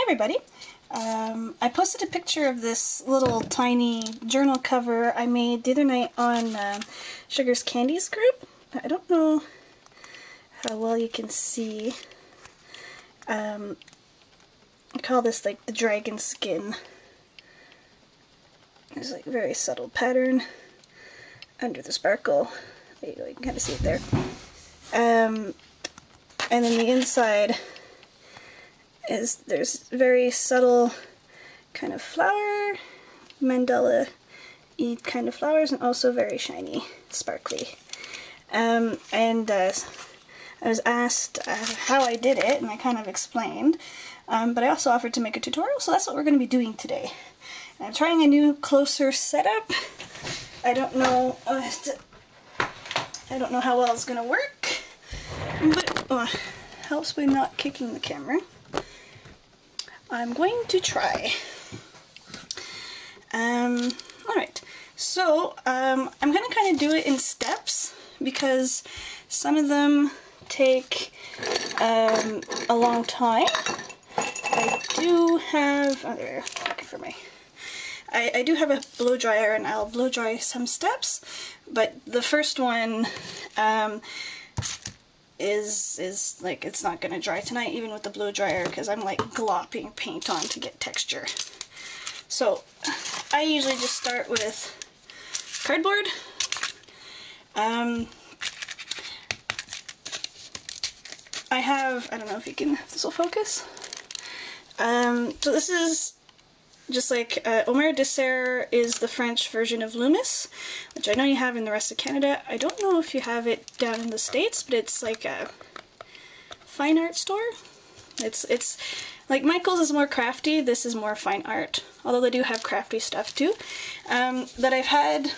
everybody. I posted a picture of this little tiny journal cover I made the other night on Sugar's Candies group. I don't know how well you can see. I call this like the dragon skin. There's like a very subtle pattern under the sparkle. There you go, you can kind of see it there. And then the inside is there's very subtle kind of flower, mandala-y kind of flowers, and also very shiny, sparkly. I was asked how I did it, and I kind of explained, but I also offered to make a tutorial, so that's what we're going to be doing today. And I'm trying a new closer setup. I don't know how well it's going to work, but helps by not kicking the camera. I'm going to try. Alright, so I'm going to kind of do it in steps because some of them take a long time. I do have, I do have a blow dryer, and I'll blow dry some steps, but the first one is like, it's not going to dry tonight even with the blow dryer because I'm like glopping paint on to get texture. So I usually just start with cardboard. I have, I don't know if this will focus. So this is just like Omer Dessert is the French version of Loomis, which I know you have in the rest of Canada. I don't know if you have it down in the States, but it's like a fine art store. It's like Michael's is more crafty, this is more fine art, although they do have crafty stuff too, that I've had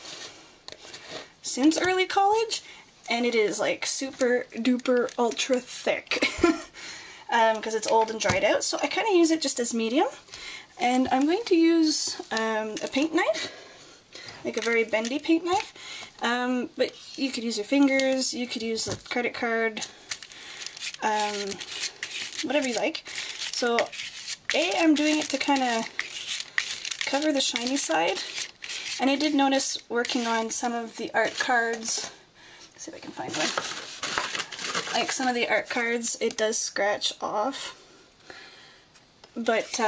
since early college, and it is like super duper ultra thick because it's old and dried out, so I kind of use it just as medium. And I'm going to use a paint knife, like a very bendy paint knife, but you could use your fingers, you could use a credit card, whatever you like. So I'm doing it to kind of cover the shiny side, and I did notice working on some of the art cards, let's see if I can find one, like some of the art cards, it does scratch off, but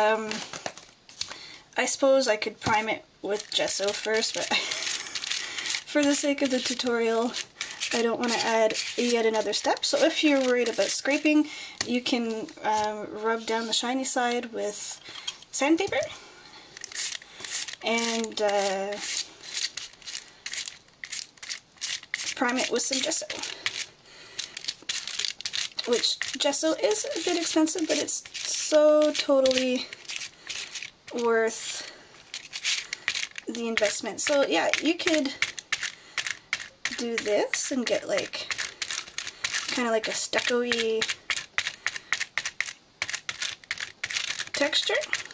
I suppose I could prime it with gesso first, but for the sake of the tutorial, I don't want to add yet another step. So if you're worried about scraping, you can rub down the shiny side with sandpaper and prime it with some gesso. Which gesso is a bit expensive, but it's so totally worth the investment. So yeah, you could do this and get like kind of like a stucco-y texture.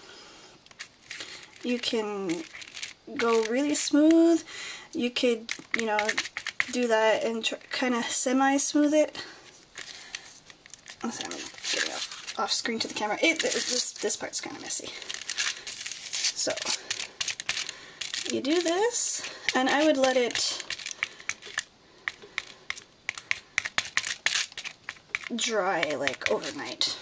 You can go really smooth. You could, you know, do that and kind of semi-smooth it. I'm getting off screen to the camera. This part's kind of messy. So you do this, and I would let it dry like overnight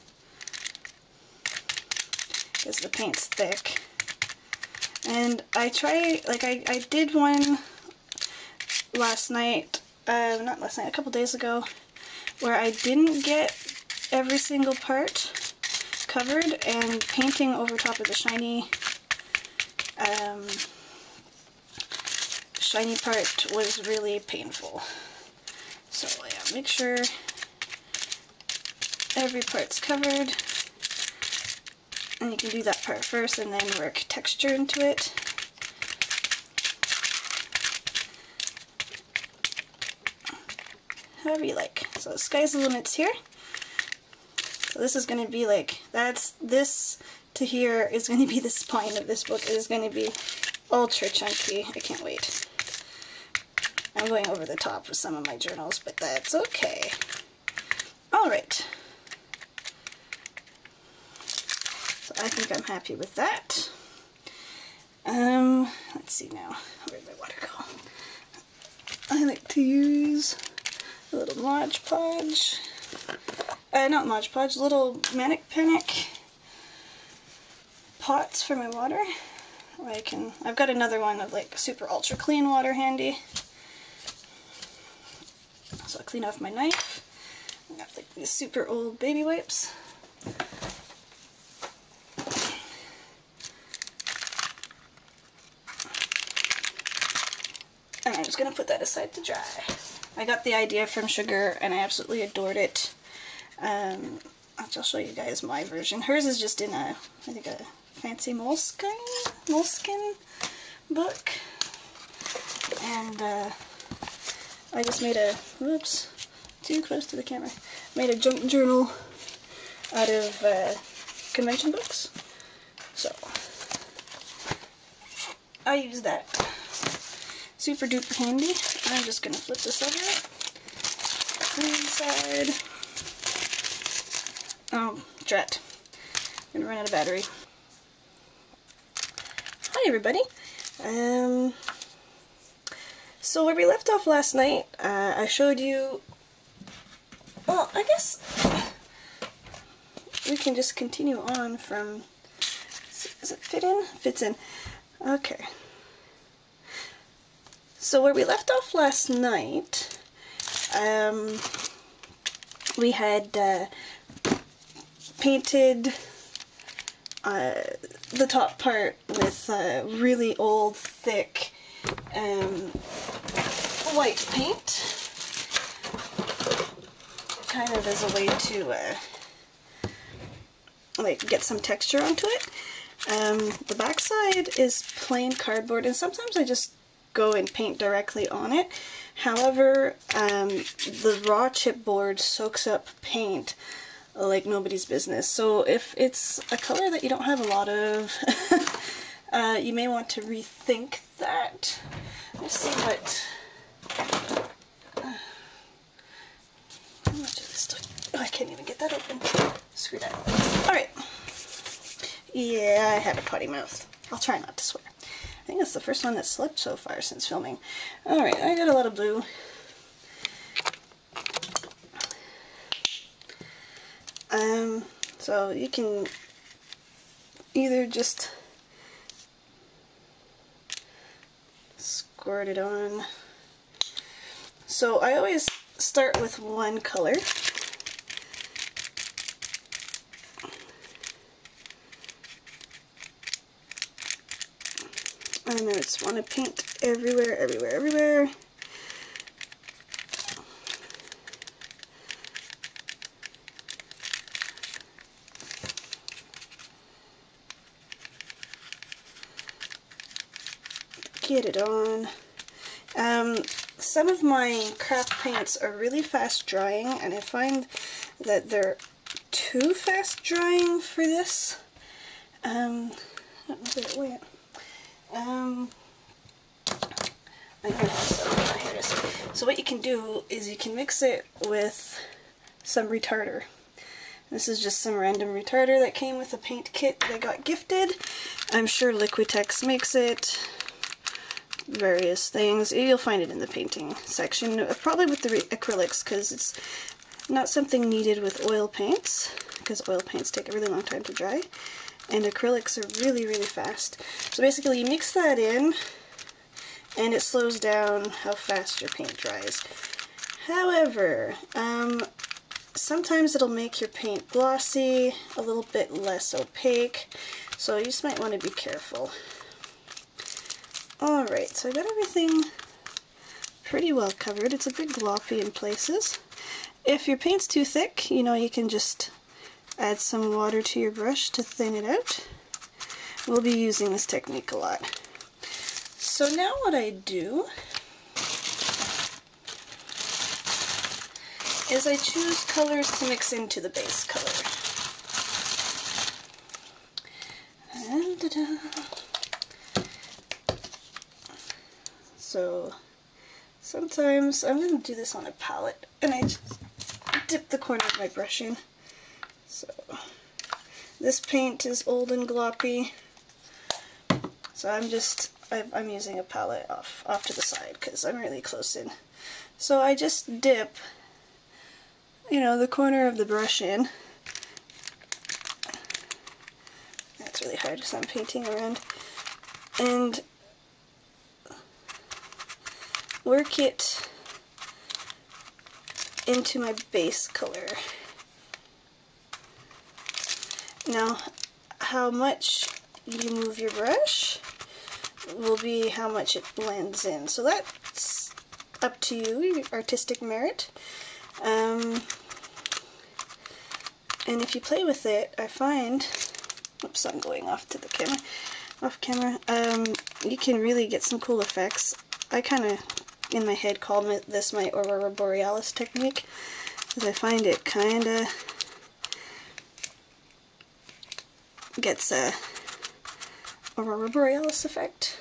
because the paint's thick. And I try, like I did one last night, not last night, a couple days ago, where I didn't get every single part covered, and painting over top of the shiny part was really painful. So yeah, make sure every part's covered, and you can do that part first and then work texture into it. However you like. So the sky's the limits here. So this is going to be like, this to here is going to be the spine of this book. It is going to be ultra chunky. I can't wait. I'm going over the top with some of my journals, but that's okay. Alright. I think I'm happy with that. Let's see now. Where'd my water go? I like to use a little Mod Podge. Not Mod Podge, little Manic Panic pots for my water. I've got another one of like super ultra clean water handy. So I'll clean off my knife. I got like these super old baby wipes. And I'm just going to put that aside to dry. I got the idea from Sugar and I absolutely adored it. I'll show you guys my version. Hers is just in I think a fancy moleskin book. And I just made whoops, too close to the camera. Made a junk journal out of convention books. So I use that. Super duper handy. I'm just gonna flip this over. Inside. Oh, drat. I'm gonna run out of battery. Hi everybody. So where we left off last night, I showed you, well, I guess we can just continue on from, does it fit in? Fits in. Okay. So where we left off last night, we had painted the top part with really old, thick white paint, kind of as a way to like get some texture onto it. The back side is plain cardboard, and sometimes I just go and paint directly on it. However, the raw chipboard soaks up paint like nobody's business. So if it's a color that you don't have a lot of, you may want to rethink that. Let's see what. How much of this stuff? Oh, I can't even get that open. Screw that. Alright. Yeah, I have a potty mouth. I'll try not to swear. I think that's the first one that slipped so far since filming. Alright, I got a lot of blue. So you can either just squirt it on. So I always start with one color. And I just want to paint everywhere, everywhere, everywhere. Get it on. Some of my craft paints are really fast drying, and I find that they're too fast drying for this. I don't know where it went. Here it is. So what you can do is you can mix it with some retarder. This is just some random retarder that came with a paint kit that I got gifted. I'm sure Liquitex makes it. Various things. You'll find it in the painting section, probably with the acrylics, because it's not something needed with oil paints, because oil paints take a really long time to dry, and acrylics are really, really fast. So basically you mix that in, and it slows down how fast your paint dries. However, sometimes it'll make your paint glossy, a little bit less opaque, so you just might want to be careful. Alright, so I got everything pretty well covered. It's a bit gloppy in places. If your paint's too thick, you know, you can just add some water to your brush to thin it out. We'll be using this technique a lot. So now what I do is I choose colors to mix into the base color. And ta-da! So sometimes I'm going to do this on a palette, and I just dip the corner of my brush in. So This paint is old and gloppy, so I'm using a palette off to the side because I'm really close in. So I just dip, you know, the corner of the brush in. That's really hard because I'm painting around. And work it into my base color. Now, how much you move your brush will be how much it blends in. So that's up to you, your artistic merit. And if you play with it, I find, oops, I'm going off camera, you can really get some cool effects. I kind of, in my head, call this my Aurora Borealis technique, because I find it kind of gets a Aurora Borealis effect.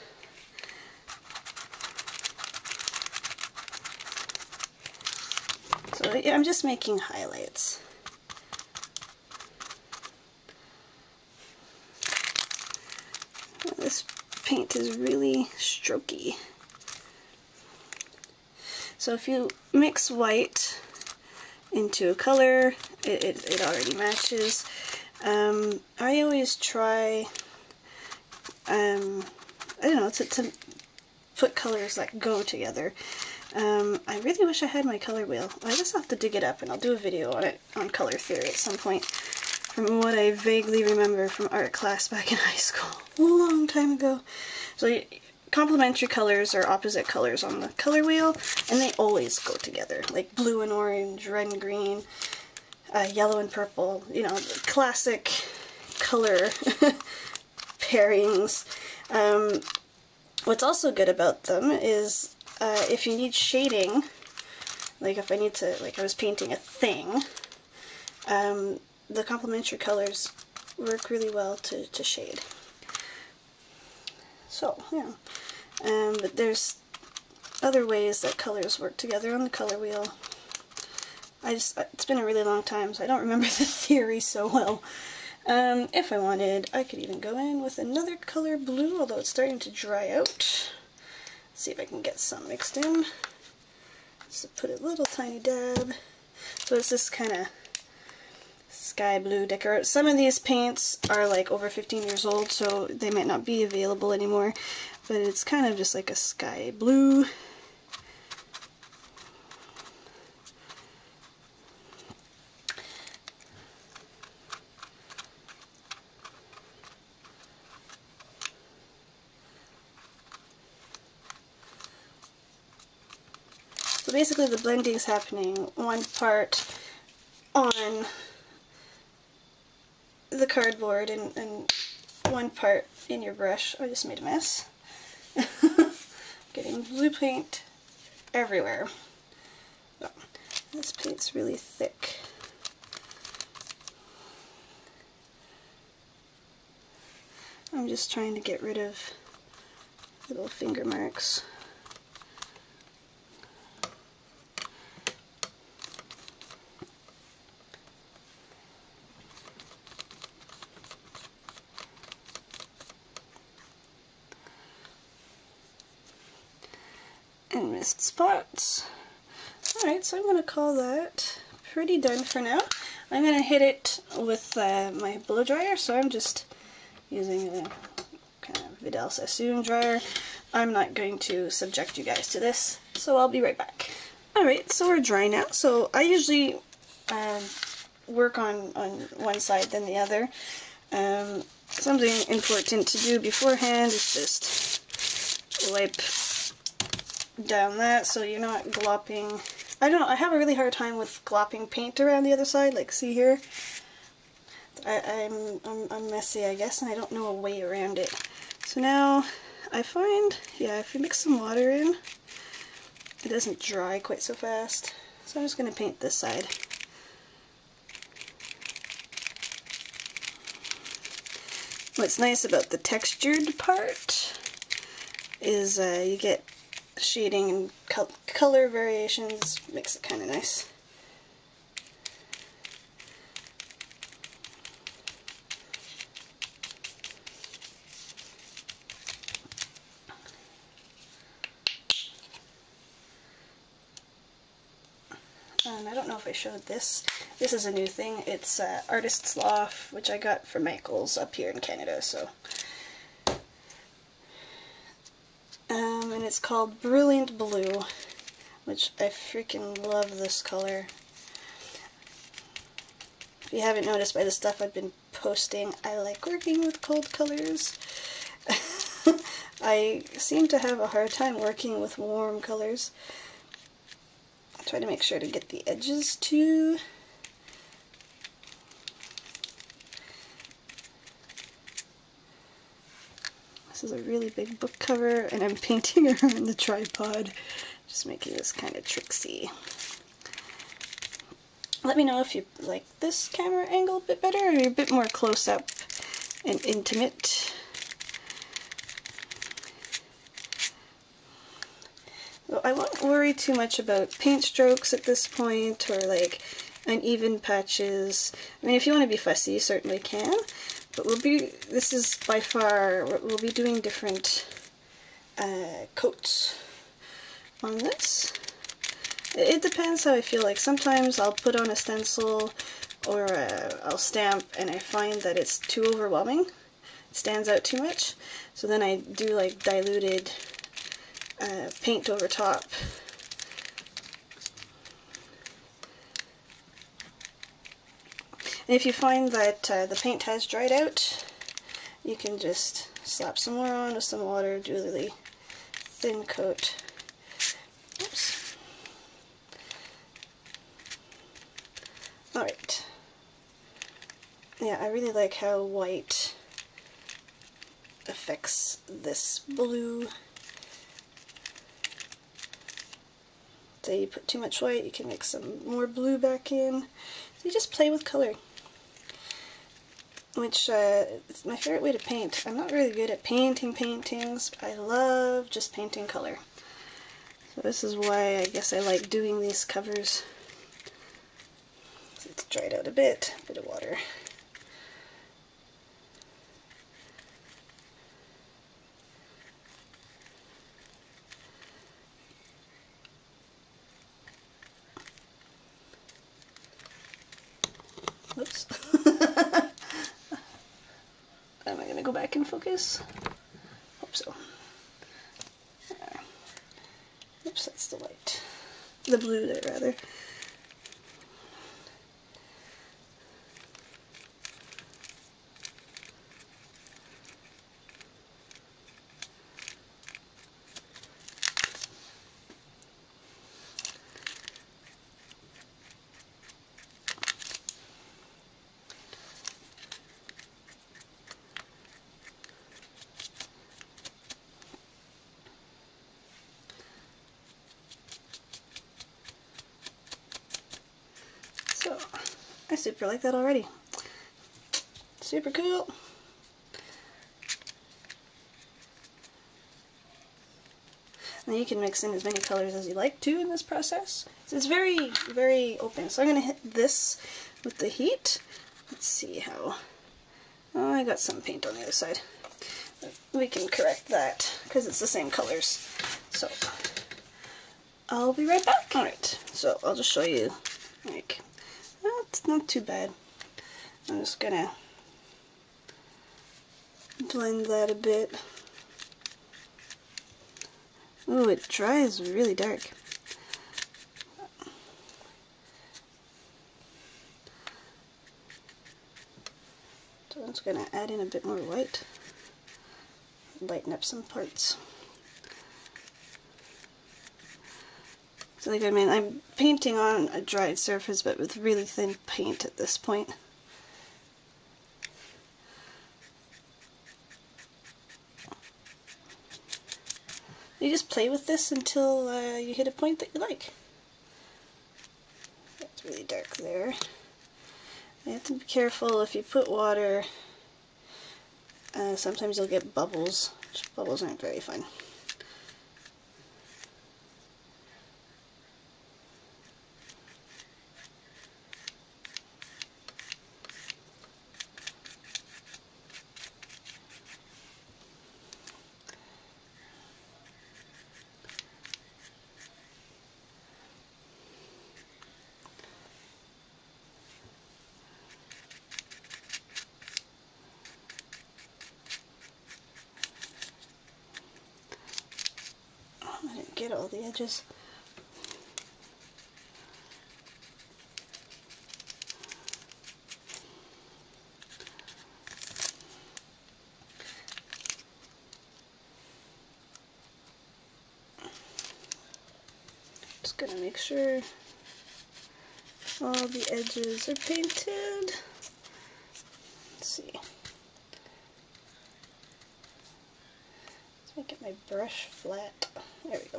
So yeah, I'm just making highlights. This paint is really strokey. So if you mix white into a color, it already matches. I always try, I don't know, to put colors that go together. I really wish I had my color wheel. I just have to dig it up, and I'll do a video on it, on color theory at some point. From what I vaguely remember from art class back in high school, a long time ago. So complementary colors are opposite colors on the color wheel, and they always go together, like blue and orange, red and green, yellow and purple, you know, classic color pairings. What's also good about them is if you need shading, like if I need to, like I was painting a thing, the complementary colors work really well to shade. So, yeah. But there's other ways that colors work together on the color wheel. It's been a really long time, so I don't remember the theory so well. If I wanted, I could even go in with another color blue, although it's starting to dry out. Let's see if I can get some mixed in. Just put a little tiny dab. So it's this kind of sky blue decor. Some of these paints are like over 15 years old, so they might not be available anymore, but it's kind of just like a sky blue. So basically the blending is happening one part on the cardboard and one part in your brush. I just made a mess. Getting blue paint everywhere. Oh, this paint's really thick. I'm just trying to get rid of little finger marks. And missed spots. Alright, so I'm going to call that pretty done for now. I'm going to hit it with my blow dryer, so I'm just using a kind of Vidal Sassoon dryer. I'm not going to subject you guys to this, so I'll be right back. Alright, so we're dry now. So I usually work on one side then the other. Something important to do beforehand is just wipe down that so you're not glopping. I don't know, I have a really hard time with glopping paint around the other side, like see here. I'm messy, I guess, and I don't know a way around it. So now I find, yeah, if you mix some water in, it doesn't dry quite so fast. So I'm just going to paint this side. What's nice about the textured part is you get shading and color variations, makes it kind of nice. And I don't know if I showed this. This is a new thing. It's Artist's Loft, which I got from Michael's up here in Canada. So, and it's called Brilliant Blue, which I freaking love this color. If you haven't noticed by the stuff I've been posting, I like working with cold colors. I seem to have a hard time working with warm colors. I try to make sure to get the edges too. This is a really big book cover, and I'm painting around the tripod, just making this kind of tricksy. Let me know if you like this camera angle a bit better, or you're a bit more close up and intimate. Well, I won't worry too much about paint strokes at this point, or like uneven patches. I mean, if you want to be fussy, you certainly can, but this is by far, we'll be doing different coats on this. It depends how I feel. Like sometimes I'll put on a stencil or I'll stamp and I find that it's too overwhelming. It stands out too much. So then I do like diluted paint over top. And if you find that the paint has dried out, you can just slap some more on with some water, do a really thin coat. Oops. Alright. Yeah, I really like how white affects this blue. So you put too much white, you can mix some more blue back in. So you just play with color, which is my favorite way to paint. I'm not really good at painting paintings, but I love just painting color. So this is why I guess I like doing these covers. So it's dried out a bit of water. Whoops. Am I going to go back and focus? Hope so. Oops, that's the white. The blue there, rather. So, I super like that already. Super cool. Now you can mix in as many colors as you like to in this process. So it's very, very open. So I'm going to hit this with the heat. Let's see how... Oh, I got some paint on the other side. We can correct that because it's the same colors. So I'll be right back. Alright, so I'll just show you, like, well, it's not too bad. I'm just gonna blend that a bit. Ooh, it dries really dark. So I'm just gonna add in a bit more white, lighten up some parts. So like, I mean, I'm painting on a dried surface, but with really thin paint at this point. You just play with this until you hit a point that you like. That's really dark there. You have to be careful if you put water. Sometimes you'll get bubbles. Bubbles aren't very fun. get all the edges. Just gonna make sure all the edges are painted. Let's see. Let's make my brush flat. There we go.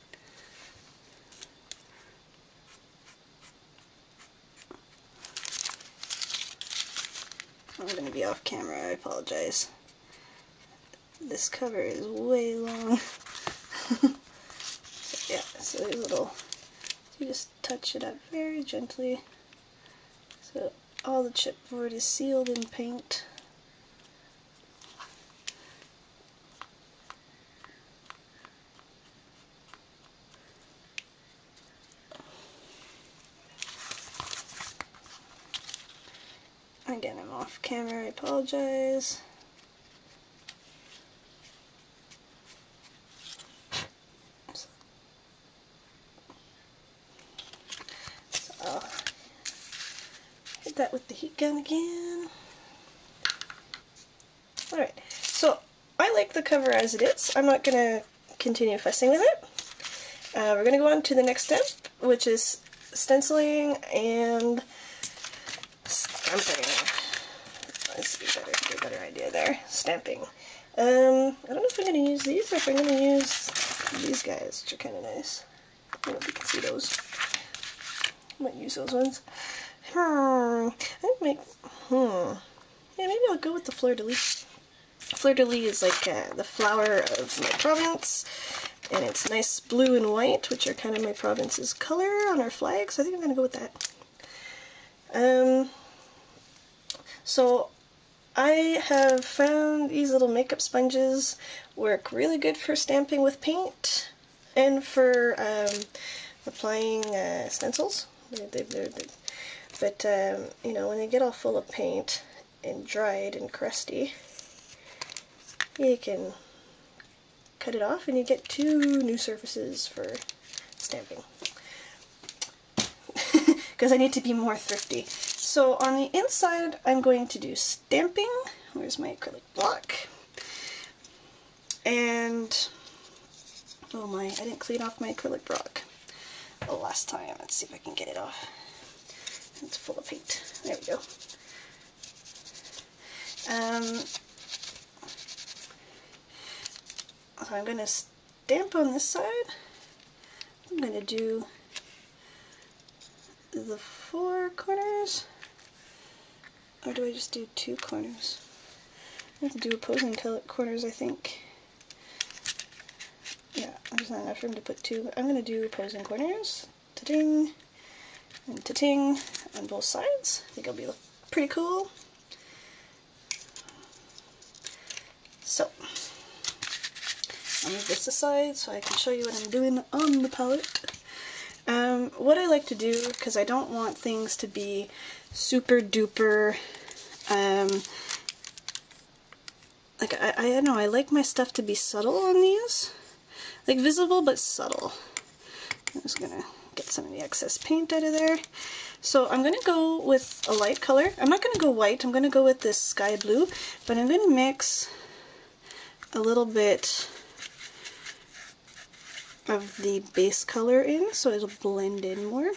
I'm going to be off camera, I apologize. This cover is way long. So, yeah, so there's a little, you just touch it up very gently. So all the chipboard is sealed in paint. Again, I'm off camera, I apologize. So I'll hit that with the heat gun again. Alright, so I like the cover as it is. I'm not going to continue fussing with it. We're going to go on to the next step, which is stenciling and stamping. Let's get a better idea there. Stamping. I don't know if I'm going to use these or if I'm going to use these guys, which are kind of nice. I don't know if you can see those. I might use those ones. Yeah, maybe I'll go with the fleur-de-lis. Fleur-de-lis is like the flower of my province, and it's nice blue and white, which are kind of my province's color on our flag, so I think I'm going to go with that. So I have found these little makeup sponges work really good for stamping with paint and for applying stencils. But you know, when they get all full of paint and dried and crusty, you can cut it off and you get 2 new surfaces for stamping. Because I need to be more thrifty. So on the inside, I'm going to do stamping. Where's my acrylic block? And, oh my, I didn't clean off my acrylic block the last time. Let's see if I can get it off. It's full of paint. There we go. So I'm going to stamp on this side. I'm going to do the 4 corners. Or do I just do 2 corners? I have to do opposing corners, I think. Yeah, there's not enough room to put 2, but I'm going to do opposing corners. Ta-ding! And ta-ting! On both sides. I think it'll be pretty cool. So, I'll move this aside so I can show you what I'm doing on the palette. What I like to do, because I don't want things to be super duper, like I don't know, I like my stuff to be subtle on these. Like visible but subtle. I'm just gonna get some of the excess paint out of there. So I'm gonna go with a light color. I'm not gonna go white, I'm gonna go with this sky blue, but I'm gonna mix a little bit of the base color in so it'll blend in more.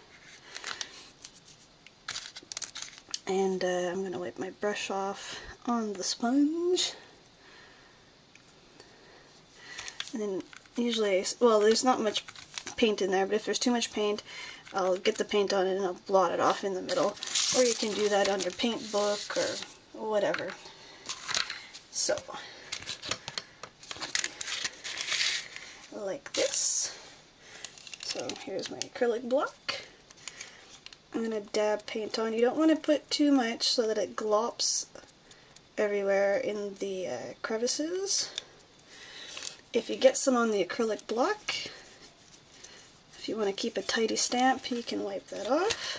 And I'm going to wipe my brush off on the sponge. And then usually, well, there's not much paint in there, but if there's too much paint, I'll get the paint on it and I'll blot it off in the middle. Or you can do that on your paint book or whatever. So, like this. So here's my acrylic block. I'm going to dab paint on. You don't want to put too much so that it glops everywhere in the crevices. If you get some on the acrylic block, if you want to keep a tidy stamp, you can wipe that off.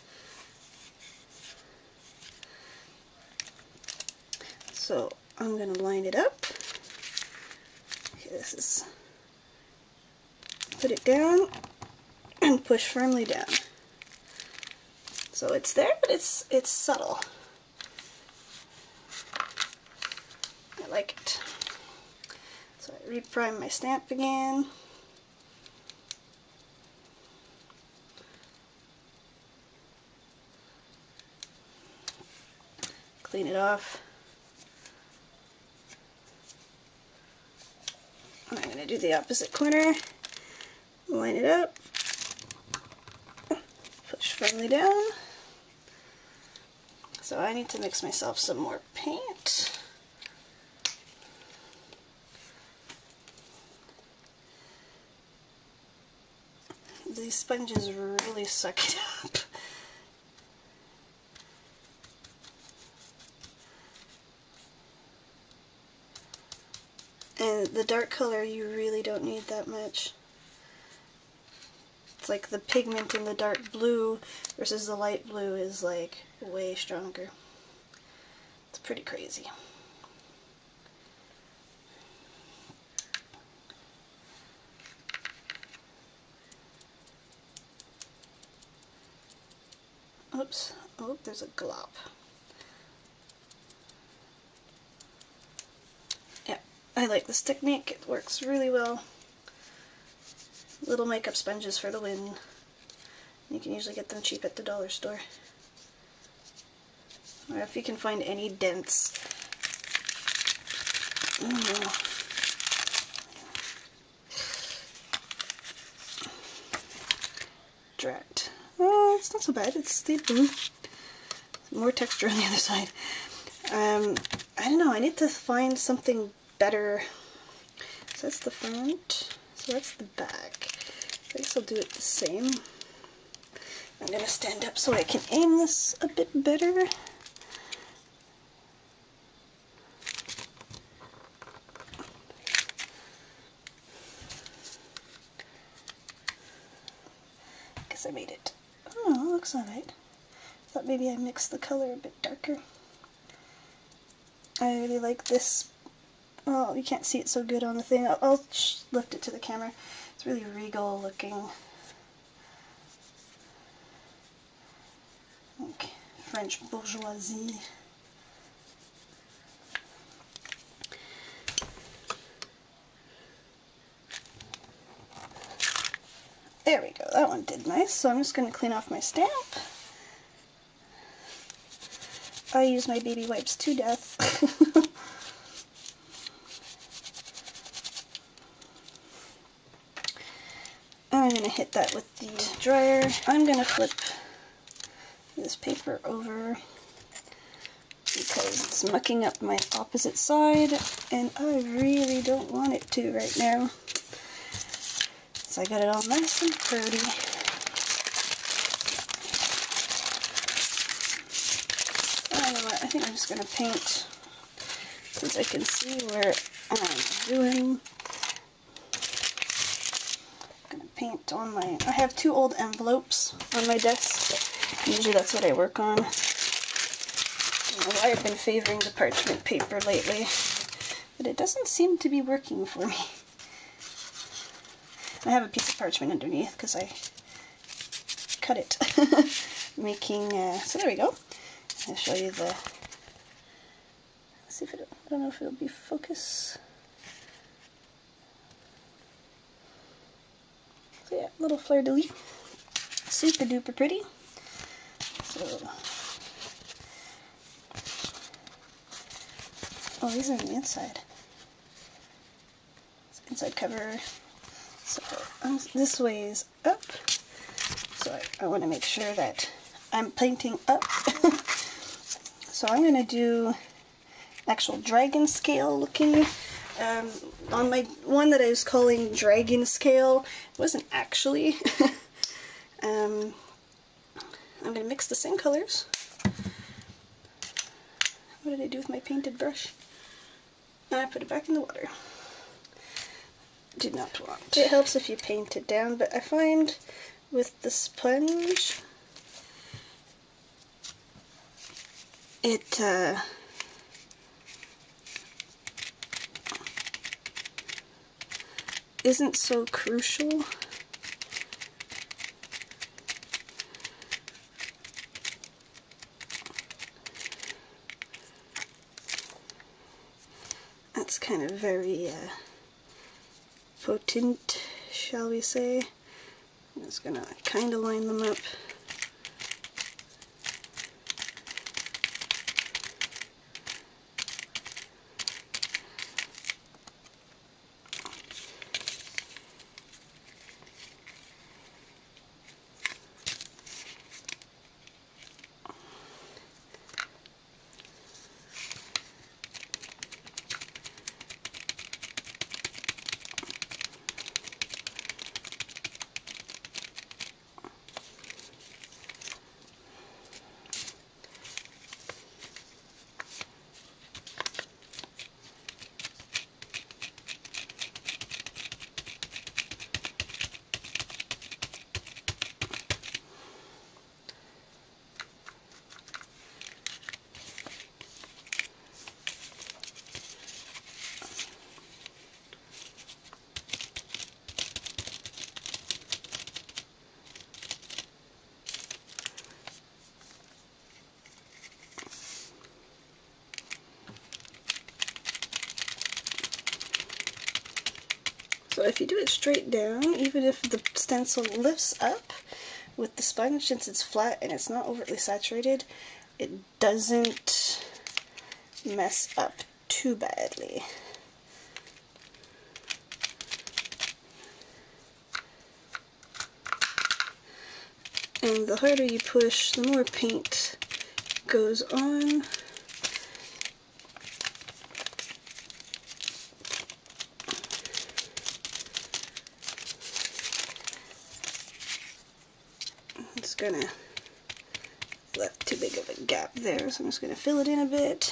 So I'm going to line it up. Okay, this is put it down and push firmly down. So it's there, but it's subtle. I like it. So I reprime my stamp again. Clean it off. I'm going to do the opposite corner. Line it up. Push firmly down. So I need to mix myself some more paint. These sponges really suck it up. And the dark color, you really don't need that much. It's like the pigment in the dark blue versus the light blue is like way stronger. It's pretty crazy. Oops. Oh, there's a glop. Yeah, I like this technique. It works really well. Little makeup sponges for the win. You can usually get them cheap at the dollar store. Or if you can find any dents. Dragged. Oh, it's not so bad. It's stayed blue. More texture on the other side. I don't know. I need to find something better. So that's the front. So that's the back. I guess I'll do it the same. I'm going to stand up so I can aim this a bit better. Guess I made it. Oh, that looks alright. Thought maybe I mixed the color a bit darker. I really like this. Oh, you can't see it so good on the thing. I'll lift it to the camera. It's really regal looking. Like French bourgeoisie. There we go. That one did nice. So I'm just going to clean off my stamp. I use my baby wipes to death. I'm going to hit that with the dryer. I'm going to flip this paper over because it's mucking up my opposite side and I really don't want it to right now. So I got it all nice and pretty. You know what, I think I'm just going to paint since I can see where I'm doing. Paint on my, I have 2 old envelopes on my desk. Usually that's what I work on. I don't know why I've been favoring the parchment paper lately, but it doesn't seem to be working for me. I have a piece of parchment underneath because I cut it, making, so there we go. I'll show you the, let's see if it, I don't know if it'll be focus. So yeah, little fleur-de-lis, super duper pretty. So, oh, these are on the inside. It's inside cover. So this way is up. So I want to make sure that I'm painting up. So I'm going to do actual dragon scale looking. On my one that I was calling Dragon Scale, it wasn't actually. I'm going to mix the same colors. What did I do with my painted brush? And I put it back in the water. Did not want. It helps if you paint it down, but I find with the sponge, it isn't so crucial that's kind of very potent, shall we say. I'm just gonna kind of line them up. So if you do it straight down, even if the stencil lifts up with the sponge, since it's flat and it's not overtly saturated, it doesn't mess up too badly. And the harder you push, the more paint goes on. It's gonna left too big of a gap there, so I'm just gonna fill it in a bit.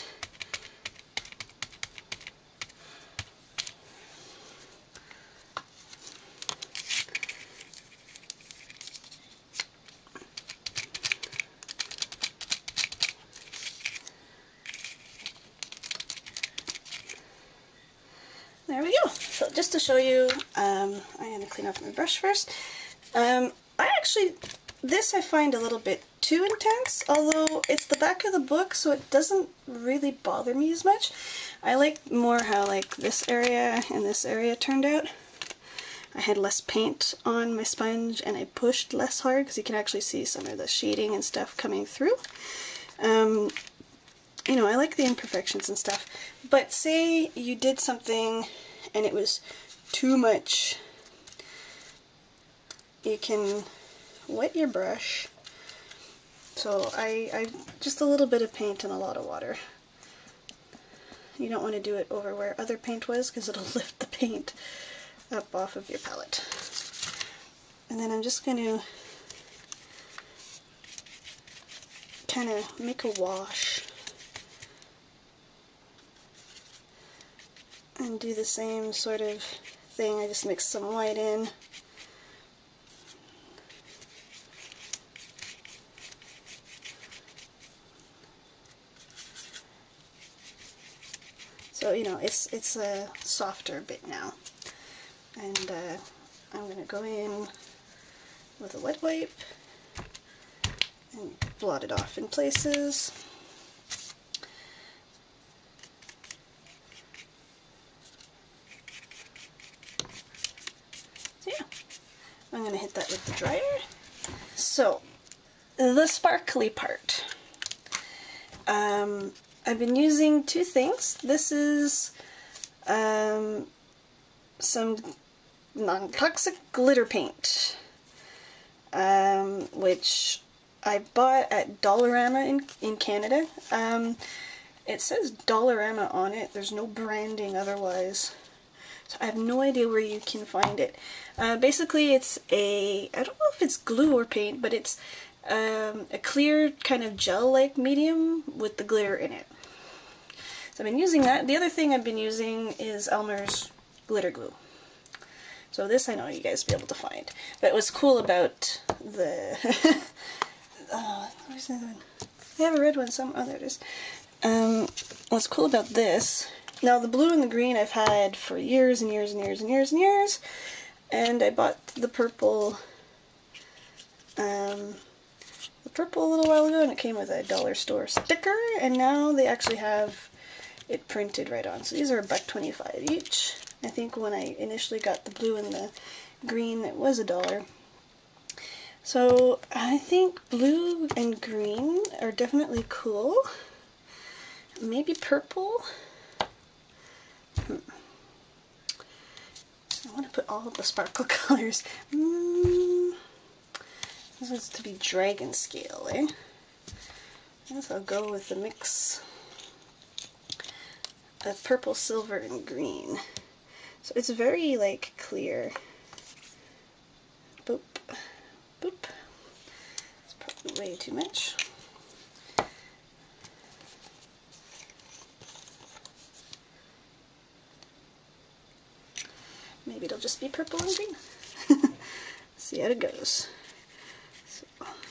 There we go. So just to show you, I'm gonna clean off my brush first. This I find a little bit too intense, although it's the back of the book, so it doesn't really bother me as much. I like more how like this area and this area turned out. I had less paint on my sponge and I pushed less hard because you can actually see some of the shading and stuff coming through. You know, I like the imperfections and stuff, but say you did something and it was too much, you can wet your brush. So I just a little bit of paint and a lot of water. You don't want to do it over where other paint was because it'll lift the paint up off of your palette. And then I'm just going to kind of make a wash and do the same sort of thing. I just mix some white in. So, you know, it's a softer bit now. And I'm going to go in with a wet wipe and blot it off in places. So yeah, I'm going to hit that with the dryer. So, the sparkly part. I've been using two things. This is some non-toxic glitter paint, which I bought at Dollarama in Canada. It says Dollarama on it. There's no branding otherwise. So I have no idea where you can find it. Basically it's I don't know if it's glue or paint, but it's a clear kind of gel-like medium with the glitter in it. So I've been using that. The other thing I've been using is Elmer's glitter glue. So this I know you guys will be able to find. But what's cool about the... where's the other one? I have a red one somewhere. Oh, there it is. What's cool about this... Now the blue and the green I've had for years and years and years and years and years. And I bought the purple... a little while ago, and it came with a dollar store sticker, and now they actually have it printed right on. So these are $1.25 each. I think when I initially got the blue and the green, it was $1. So I think blue and green are definitely cool. Maybe purple. I want to put all of the sparkle colors. This is to be dragon scale, eh? I guess I'll go with the mix of purple, silver, and green. So it's very, like, clear. Boop. Boop. It's probably way too much. Maybe it'll just be purple and green. See how it goes. So.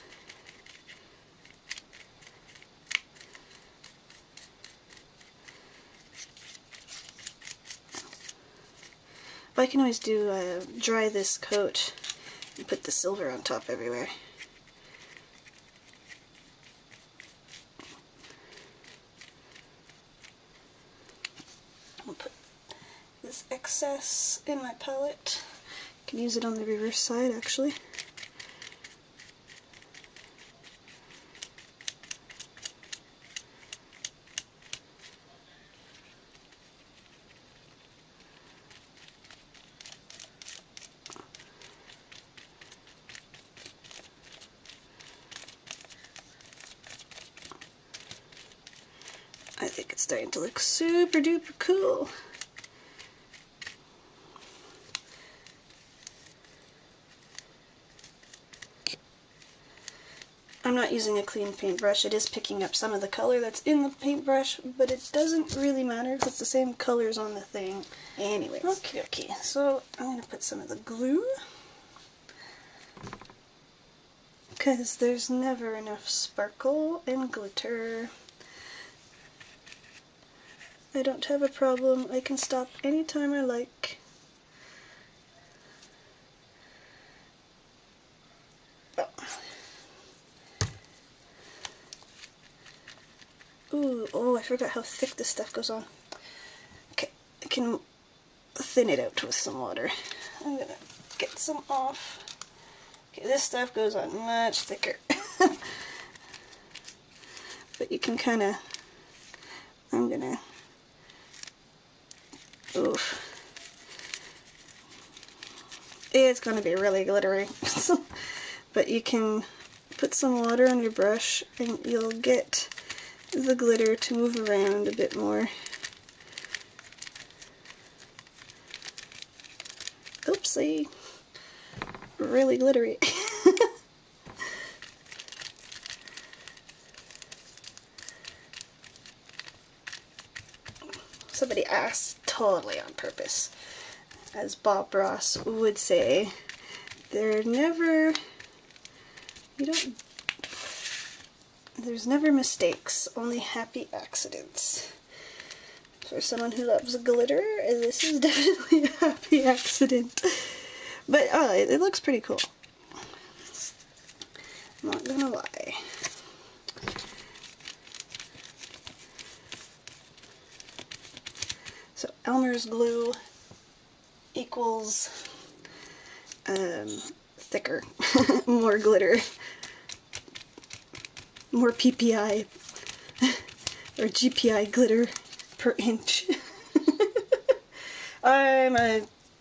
But I can always do dry this coat and put the silver on top everywhere. I'll put this excess in my palette. I can use it on the reverse side actually. I think it's starting to look super duper cool. I'm not using a clean paintbrush. It is picking up some of the color that's in the paintbrush, but it doesn't really matter because it's the same colors on the thing. Anyways, okay, so I'm going to put some of the glue because there's never enough sparkle and glitter. I don't have a problem. I can stop anytime I like. Oh. Ooh, oh, I forgot how thick this stuff goes on. Okay, I can thin it out with some water. I'm gonna get some off. Okay, this stuff goes on much thicker. But you can kind of, I'm gonna, oof. It's gonna be really glittery. But you can put some water on your brush and you'll get the glitter to move around a bit more. Oopsie. Really glittery. Somebody asked, totally on purpose, as Bob Ross would say, there's never mistakes, only happy accidents. For someone who loves glitter, this is definitely a happy accident. But it looks pretty cool. I'm not gonna lie. So Elmer's glue equals thicker, more glitter, more PPI or GPI glitter per inch. I'm a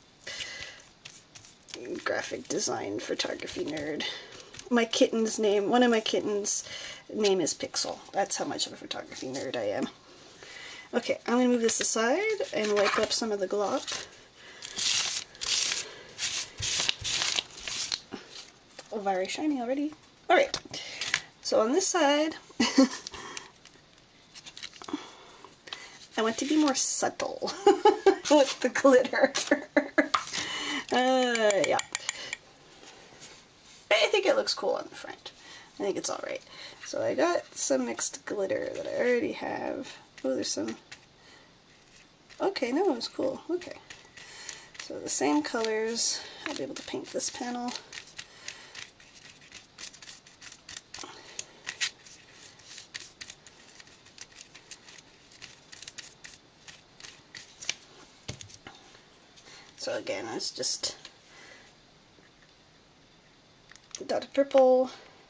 graphic design photography nerd. My kitten's name, one of my kittens' name is Pixel. That's how much of a photography nerd I am. Okay, I'm going to move this aside and wipe up some of the glop. Oh, very shiny already. Alright, so on this side, I want to be more subtle with the glitter. Yeah. I think it looks cool on the front. I think it's alright. So I got some mixed glitter that I already have. Oh, there's some. Okay, no, it's cool. Okay. So the same colors. I'll be able to paint this panel. So again, it's just dotted purple,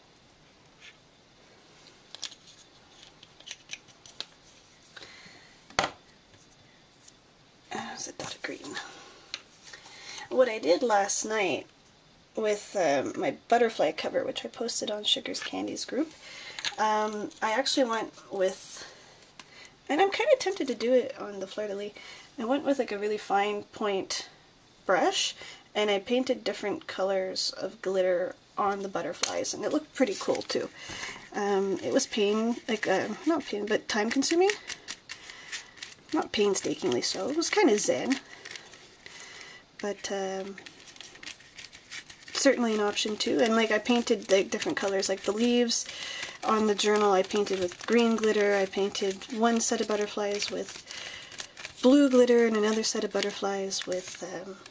there's a dotted green. What I did last night with my butterfly cover, which I posted on Sugar's Candies group, I actually went with, and I'm kind of tempted to do it on the fleur-de-lis, I went with like a really fine point brush, and I painted different colors of glitter on the butterflies, and it looked pretty cool too. It was not pain, but time consuming. Not painstakingly so. It was kind of zen. But certainly an option too. And like I painted like different colors, like the leaves on the journal I painted with green glitter. I painted one set of butterflies with blue glitter and another set of butterflies with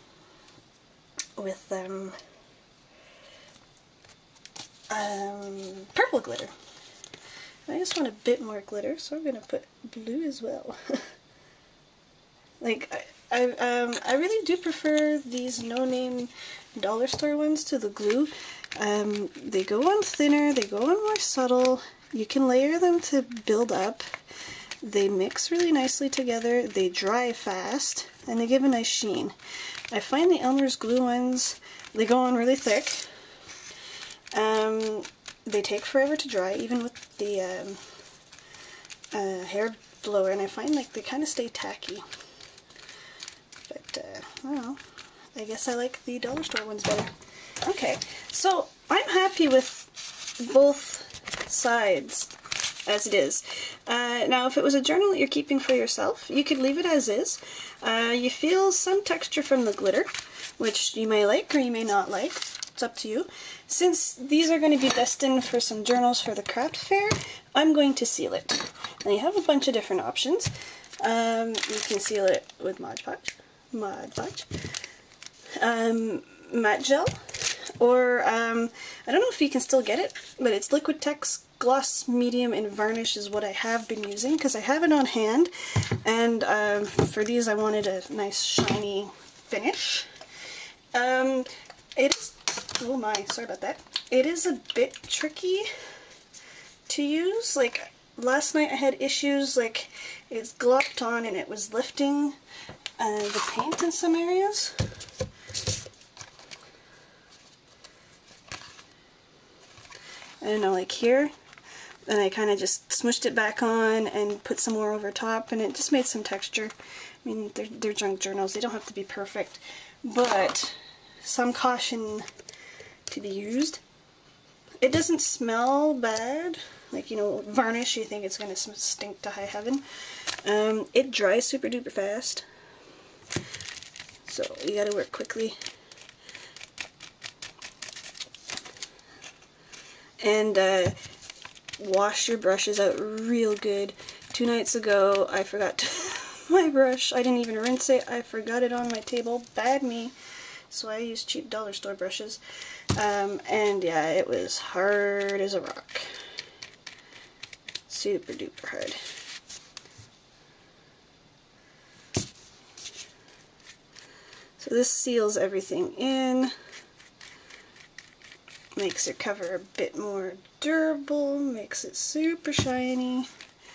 purple glitter. I just want a bit more glitter, so I'm gonna put blue as well. Like I really do prefer these no-name dollar store ones to the glue. They go on thinner, they go on more subtle. You can layer them to build up. They mix really nicely together. They dry fast, and they give a nice sheen. I find the Elmer's glue ones, they go on really thick. They take forever to dry, even with the hair blower, and I find like they kind of stay tacky. But I don't know. I guess I like the dollar store ones better. Okay, so I'm happy with both sides as it is. Now, if it was a journal that you're keeping for yourself, you could leave it as is. You feel some texture from the glitter, which you may like or you may not like. It's up to you. Since these are going to be destined for some journals for the craft fair, I'm going to seal it. Now, you have a bunch of different options. You can seal it with Mod Podge, matte gel, or I don't know if you can still get it, but it's Liquitex Gloss Medium and Varnish is what I have been using, because I have it on hand, and for these I wanted a nice shiny finish. It is, oh my, sorry about that. It is a bit tricky to use. Like, last night I had issues, like, it's glopped on and it was lifting the paint in some areas. I don't know, like here, and I kind of just smushed it back on and put some more over top, and it just made some texture. I mean, they're junk journals, they don't have to be perfect, but some caution to be used. It doesn't smell bad, like, you know, varnish, you think it's going to stink to high heaven. It dries super duper fast, so you gotta work quickly. And wash your brushes out real good. 2 nights ago, I forgot my brush. I didn't even rinse it. I forgot it on my table. Bad me. So I used cheap dollar store brushes. And yeah, it was hard as a rock. Super duper hard. So this seals everything in. Makes your cover a bit more durable, makes it super shiny.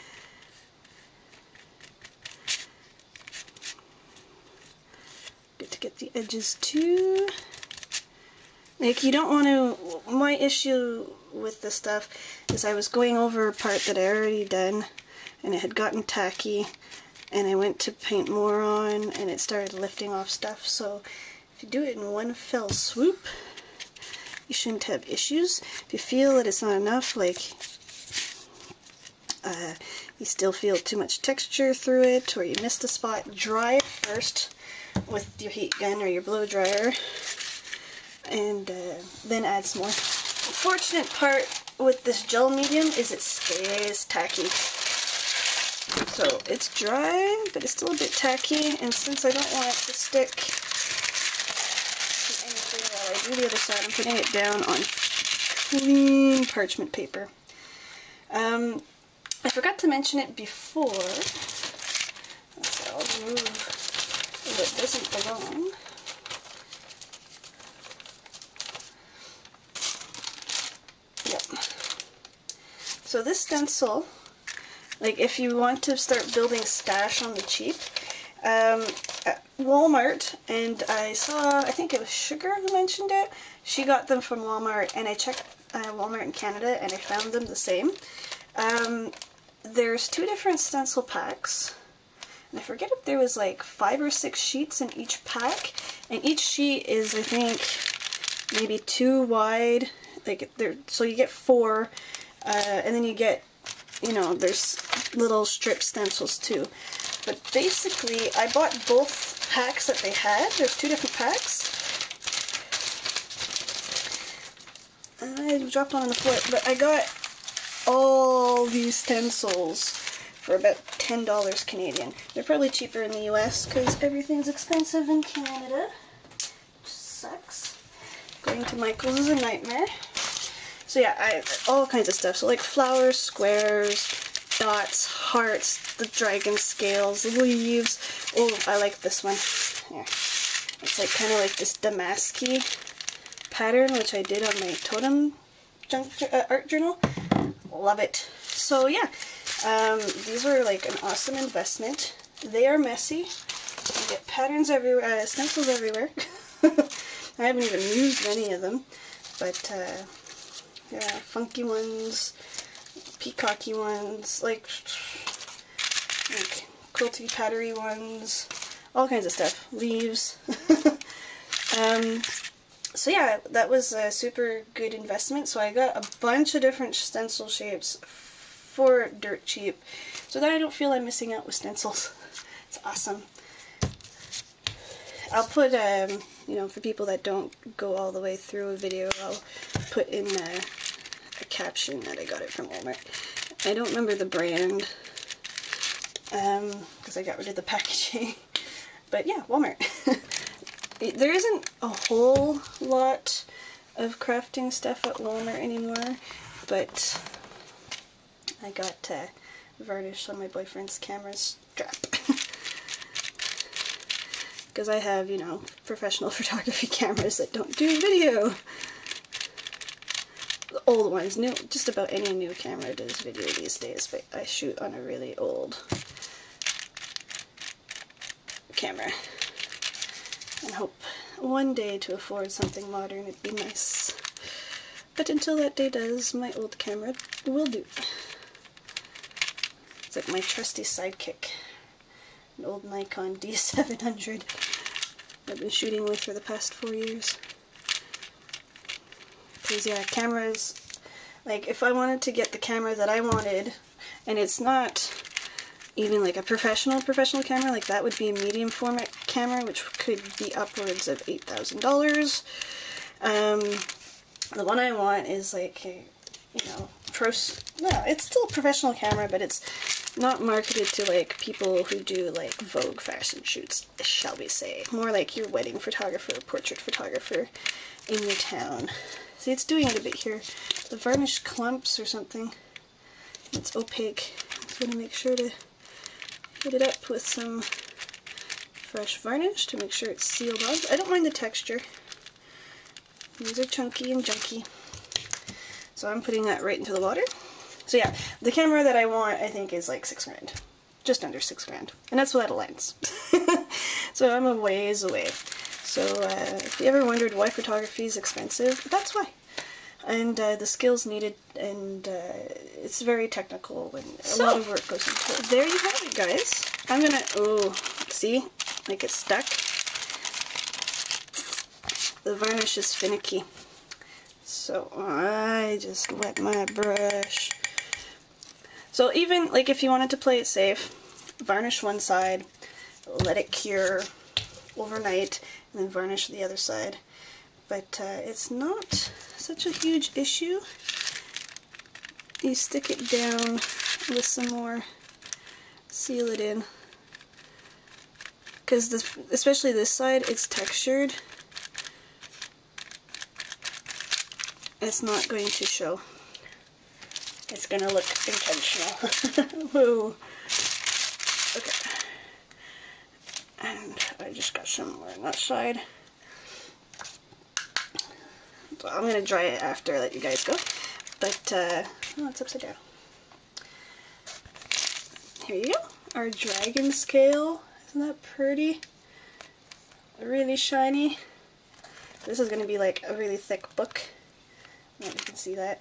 Good to get the edges too. Like, you don't want to, my issue with this stuff is I was going over a part that I already done and it had gotten tacky, and I went to paint more on and it started lifting off stuff. So if you do it in one fell swoop, you shouldn't have issues. If you feel that it's not enough, like you still feel too much texture through it, or you missed a spot, dry it first with your heat gun or your blow dryer, and then add some more. The fortunate part with this gel medium is it stays tacky. So it's dry, but it's still a bit tacky, and since I don't want it to stick to anything while I do the other side, I'm putting it down on clean parchment paper. I forgot to mention it before, so I'll remove what doesn't belong. So this stencil, like if you want to start building stash on the cheap, at Walmart, and I think it was Sugar who mentioned it. She got them from Walmart, and I checked Walmart in Canada, and I found them the same. There's 2 different stencil packs, and I forget if there was like 5 or 6 sheets in each pack, and each sheet is, I think, maybe 2 wide, like so you get 4, and then you get, you know, there's little strip stencils too. But basically, I bought both packs that they had. There's 2 different packs. I dropped one on the floor, but I got all these stencils for about $10 Canadian. They're probably cheaper in the US because everything's expensive in Canada. Which sucks. Going to Michael's is a nightmare. So yeah, all kinds of stuff. So like flowers, squares, dots, hearts, the dragon scales, leaves. Oh, I like this one. Here. It's like kind of like this Damaski pattern, which I did on my totem art journal. Love it. So yeah, these were like an awesome investment. They are messy. You get patterns everywhere, stencils everywhere. I haven't even used any of them, but yeah, funky ones, peacocky ones, like quilty pattery ones, all kinds of stuff, leaves. So yeah, that was a super good investment. So I got a bunch of different stencil shapes for dirt cheap, so that I don't feel I'm missing out with stencils. It's awesome. I'll put, you know, for people that don't go all the way through a video, I'll put in a caption that I got it from Walmart. I don't remember the brand, because I got rid of the packaging. But yeah, Walmart. There isn't a whole lot of crafting stuff at Walmart anymore, but I got varnish on my boyfriend's camera strap. Because I have, you know, professional photography cameras that don't do video. The old ones, new, just about any new camera does video these days, but I shoot on a really old camera. And hope one day to afford something modern. It'd be nice. But until that day does, my old camera will do. It's like my trusty sidekick. An old Nikon D700 I've been shooting with for the past 4 years. Because yeah, cameras, like if I wanted to get the camera that I wanted, and it's not even like a professional camera, like that would be a medium format camera, which could be upwards of $8,000. The one I want is like a, you know, no, it's still a professional camera, but it's not marketed to like people who do like Vogue fashion shoots, shall we say. More like your wedding photographer or portrait photographer in your town. See, it's doing it a bit here. The varnish clumps or something. It's opaque. I'm going to make sure to hit it up with some fresh varnish to make sure it's sealed off. I don't mind the texture. These are chunky and junky. So I'm putting that right into the water. So yeah, the camera that I want, I think, is like $6 grand. Just under $6 grand. And that's without a lens. So I'm a ways away. So if you ever wondered why photography is expensive, that's why. And the skills needed, and it's very technical, and a lot of work goes into it. There you have it, guys. I'm gonna, oh, see? Like it's stuck. The varnish is finicky. So I just wet my brush. So even, like, if you wanted to play it safe, varnish one side, let it cure overnight, and then varnish the other side. But it's not such a huge issue. You stick it down with some more, seal it in. Because especially this side, it's textured. It's not going to show. It's going to look intentional. Whoa. Okay. And I just got some more on that side. So I'm going to dry it after I let you guys go. But, oh, it's upside down. here you go, our dragon scale. Isn't that pretty? Really shiny. This is going to be like a really thick book. I don't know if you can see that.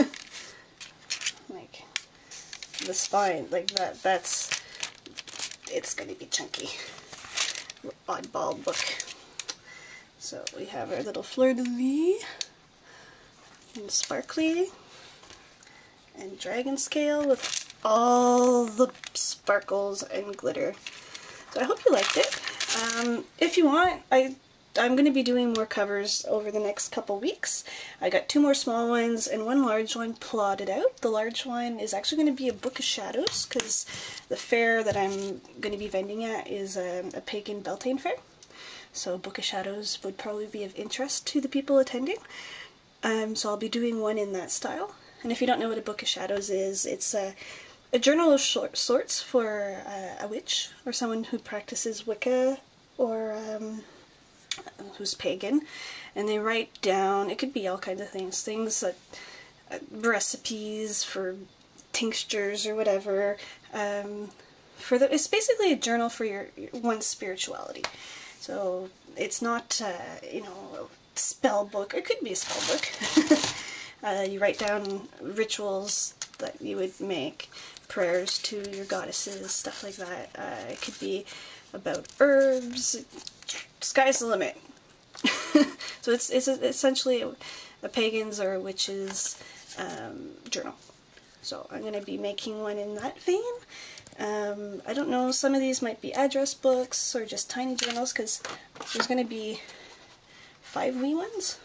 Like the spine, like that's, it's going to be chunky. Oddball book. So we have our little fleur-de-lis and sparkly and dragon scale with all the sparkles and glitter. So I hope you liked it. If you want, I'm going to be doing more covers over the next couple weeks. I got 2 more small ones and 1 large one plotted out. The large one is actually going to be a Book of Shadows, because the fair that I'm going to be vending at is a pagan Beltane fair. So Book of Shadows would probably be of interest to the people attending. So I'll be doing one in that style. And if you don't know what a Book of Shadows is, it's a journal of sorts for a witch or someone who practices Wicca or who's pagan, and they write down, it could be all kinds of things that recipes for tinctures or whatever. It's basically a journal for your one's spirituality. So it's not you know, a spell book. It could be a spell book. You write down rituals that you would make, prayers to your goddesses, stuff like that. It could be about herbs. Sky's the limit. So it's essentially a pagan's or a witch's journal. So I'm going to be making one in that vein. I don't know, some of these might be address books or just tiny journals, because there's going to be 5 wee ones.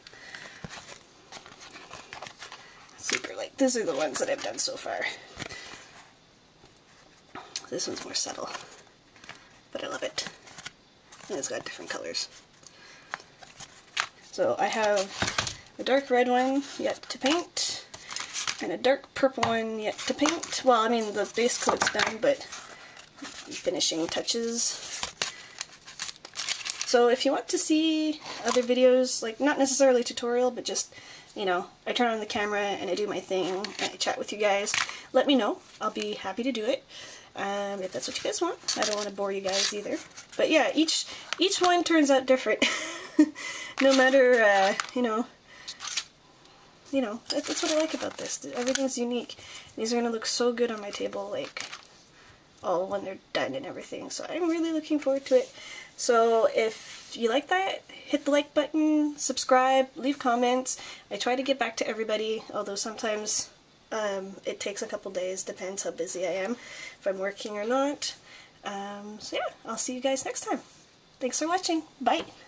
Super light. These are the ones that I've done so far. This one's more subtle, but I love it. And it's got different colors. So I have a dark red one yet to paint, and a dark purple one yet to paint. Well, I mean, the base coat's done, but finishing touches. So if you want to see other videos, like not necessarily tutorial, but just, you know, I turn on the camera and I do my thing and I chat with you guys, let me know. I'll be happy to do it. If that's what you guys want. I don't want to bore you guys either. But yeah, each one turns out different. No matter, you know, that's what I like about this. Everything's unique. These are going to look so good on my table, like, all when they're done and everything. So I'm really looking forward to it. So if you like that, hit the like button, subscribe, leave comments. I try to get back to everybody, although sometimes it takes a couple days, depends how busy I am, if I'm working or not. So yeah, I'll see you guys next time. Thanks for watching. Bye!